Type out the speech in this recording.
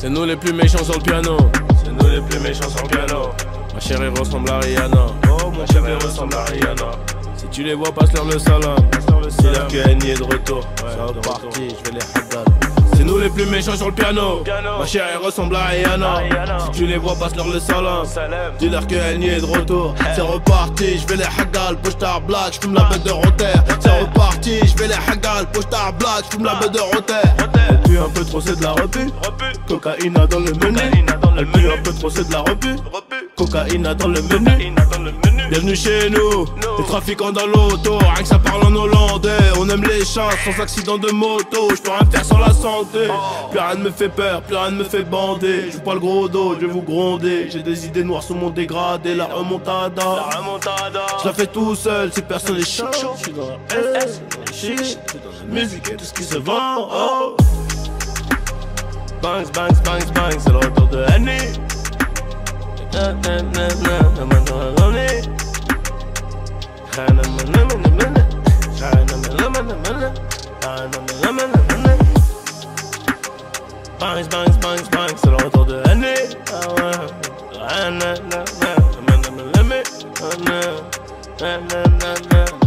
C'est nous les plus méchants sur le piano. C'est nous les plus méchants sur le piano. Ma chérie ressemble à Rihanna. Oh mon chéri ressemble à Rihanna. Si tu les vois, passe-leur le salam. C'est là que Annie est de retour. C'est reparti, je vais les hagal. C'est nous les plus méchants sur le piano. Ma chérie ressemble à Rihanna. Si tu les vois, passe-leur le salam. Dis-leur que Annie est de retour. C'est reparti, je vais les hagal. Push ta blague, j'fume la bête de roter. C'est reparti, je vais les hagal. Push ta blague, j'fume la bête de roter. Elle pue un peu trop, c'est de la repu. Cocaïna dans le menu. Elle pue un peu trop, c'est de la repu. Cocaïna dans le menu. Bienvenue chez nous, les trafiquants dans l'auto. Rien que ça parle en hollandais. On aime les chats sans accident de moto. J'peux rien faire sans la santé. Plus rien ne me fait peur, plus rien ne me fait bander. J'joue pas le gros dos, je vais vous gronder. J'ai des idées noires sur mon dégradé. La remontada, j'la fais tout seul si personne est chaud. J'suis dans la S, chiche, dans la musique et tout ce qui se vend. Oh. Bangs, bangs, bangs, bangs, c'est le retour de Annie. Bangs, bangs, bangs, bangs, c'est le retour de Annie. Ah ouais.